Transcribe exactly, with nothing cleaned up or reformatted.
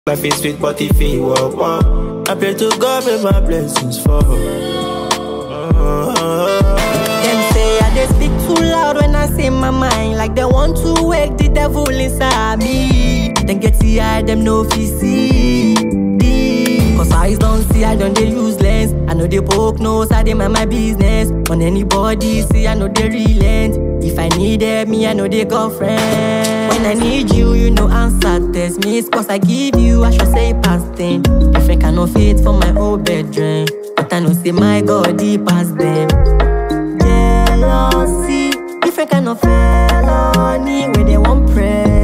My face sweet, but if he walk, walk. I pray to God with my blessings for Them say I just speak too loud when I say my mind, like they want to wake the devil inside me. Then get the eye, them no fi see. Cause eyes don't see, I don't they use lens. I know they poke nose, I they mind my business. On anybody see, I know they relent. If I need them, me, I know they girlfriend. When I need you, you know answer test me. It's cause I give you, I should say past ten. Different kind of faith for my old bedroom, but I know say my God deep past them. Jealousy, different kind of felony where they want pray.